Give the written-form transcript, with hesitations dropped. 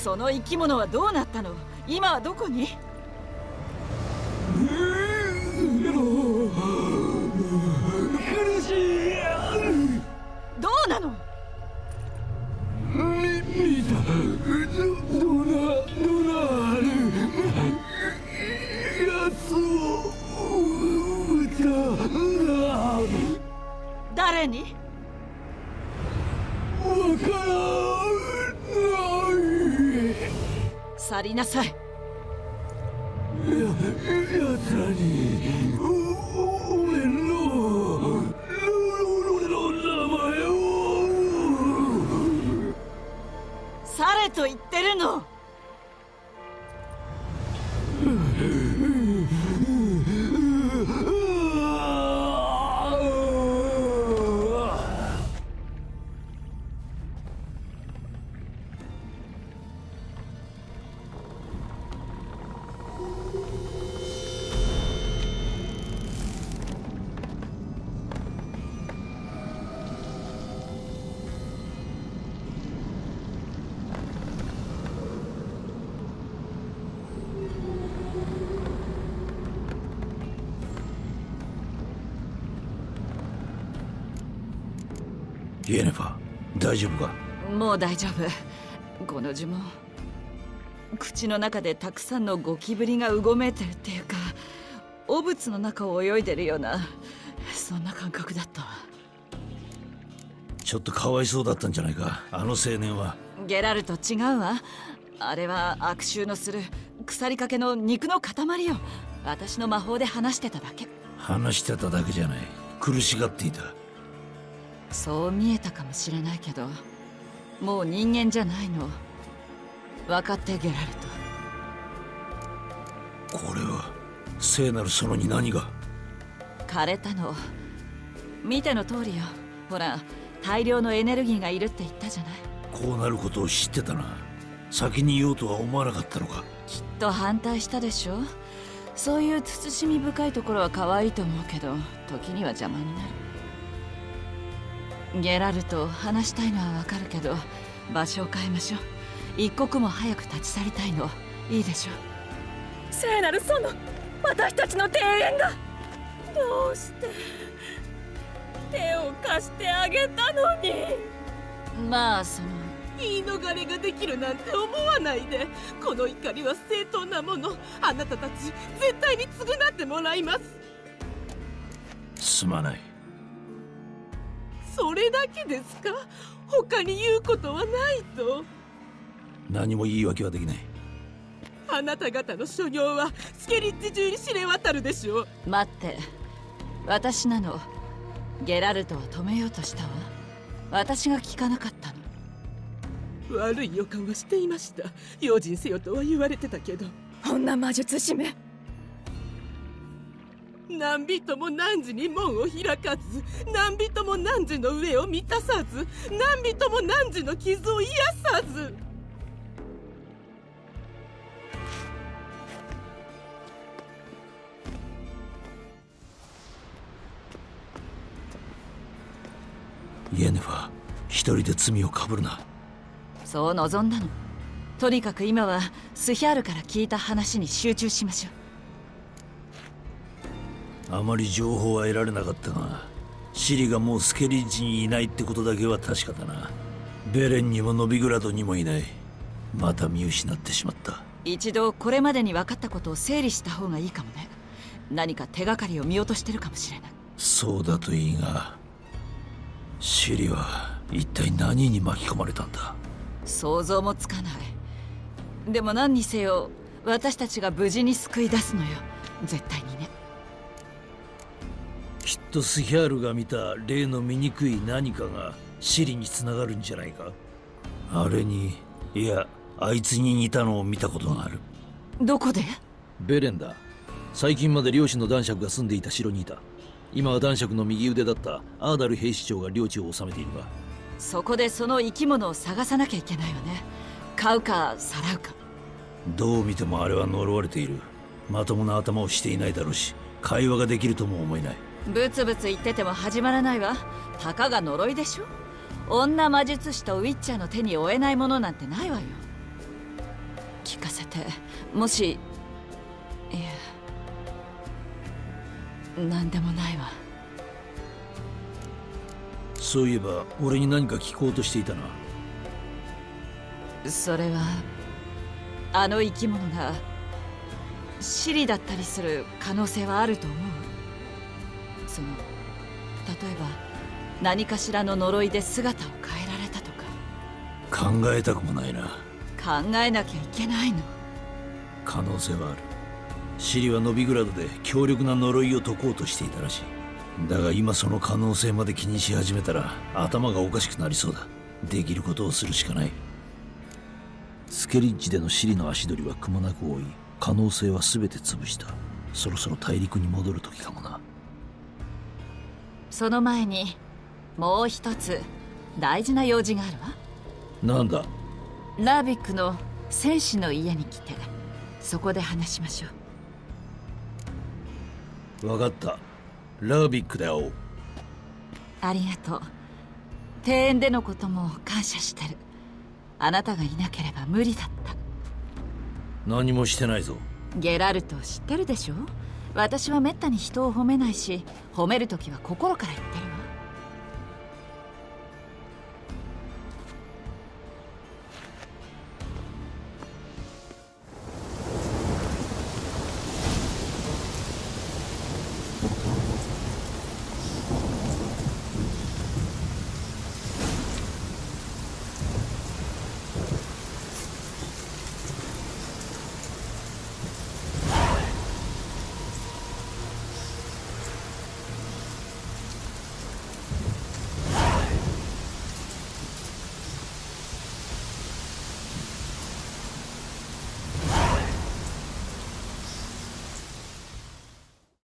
その生き物はどうなったの？今はどこに？ 苦しい。 どうなの？ 見た。ドナルやつを撃ったんだ。 誰に？ わからない。 去りなさい。 やつらに俺の名前を。 去れと言ってるの。 イエネファ、大丈夫か？ もう大丈夫。この呪文、口の中でたくさんのゴキブリがうごめいてるっていうか、汚物の中を泳いでるような、そんな感覚だったわ。 ちょっとかわいそうだったんじゃないか、あの青年は。 ゲラルト違うわ。あれは悪臭のする腐りかけの肉の塊よ。私の魔法で話してただけ。 話してただけじゃない、苦しがっていた。 そう見えたかもしれないけど、もう人間じゃないの。分かってゲラルト。これは聖なる園に何が？ 枯れたの。見ての通りよ。ほら、大量のエネルギーがいるって言ったじゃない。 こうなることを知ってたな。先に言おうとは思わなかったのか。 きっと反対したでしょ。そういう慎み深いところは可愛いと思うけど、時には邪魔になる。ゲラルト、話したいのはわかるけど、場所を変えましょう。一刻も早く立ち去りたいの。いいでしょう。 聖なる園、私たちの庭園が。どうして手を貸してあげたのに。 まあ言い逃れができるなんて思わないで。この怒りは正当なもの。あなたたち絶対に償ってもらいます。 すまない。 それだけですか？他に言うことはないと？ 何も言い訳はできない。 あなた方の所業はスケリッジ中に知れ渡るでしょう。 待って、私なの。ゲラルトは止めようとしたわ。私が聞かなかったの。 悪い予感はしていました。用心せよとは言われてたけど。 女魔術師め、 何人も汝に門を開かず、何人も汝の上を満たさず、何人も汝の傷を癒さず。 イエネファ、一人で罪をかぶるな。 そう望んだの。とにかく今はスヒャールから聞いた話に集中しましょう。 あまり情報は得られなかったが、シリがもうスケリッジにいないってことだけは確かだな。ベレンにもノビグラドにもいない。また見失ってしまった。 一度これまでに分かったことを整理した方がいいかもね。何か手がかりを見落としてるかもしれない。 そうだといいが、シリは一体何に巻き込まれたんだ？ 想像もつかない。でも何にせよ私たちが無事に救い出すのよ、絶対にね。 きっとスヒャールが見た例の醜い何かがシリにつながるんじゃないか。あれに、いやあいつに似たのを見たことがある。 どこで？ ベレンだ。最近まで領主の男爵が住んでいた城にいた。今は男爵の右腕だったアーダル兵士長が領地を治めているが。 そこでその生き物を探さなきゃいけないわね。買うかさらうか。 どう見てもあれは呪われている。まともな頭をしていないだろうし、会話ができるとも思えない。 ブツブツ言ってても始まらないわ。たかが呪いでしょ。女魔術師とウィッチャーの手に負えないものなんてないわよ。 ってもし、いや、なんでもないわ。 そういえば俺に何か聞こうとしていたな。 それはあの生き物がシリだったりする可能性はあると思う。その例えば何かしらの呪いで姿を変えられたとか。 考えたくもないな。 考えなきゃいけないの。 可能性はある。シリはノビグラドで強力な呪いを解こうとしていたらしい。だが今その可能性まで気にし始めたら頭がおかしくなりそうだ。できることをするしかない。スケリッジでのシリの足取りはくまなく多い。可能性は全て潰した。そろそろ大陸に戻る時かもな。 その前にもう一つ大事な用事があるわ。 なんだ？ ラービックの戦士の家に来て、そこで話しましょう。分かった。ラービックで会おう。 ありがとう。庭園でのことも感謝してる。あなたがいなければ無理だった。 何もしてないぞ。 ゲラルト知ってるでしょ。私はめったに人を褒めないし、褒めるときは心から言ってるわ。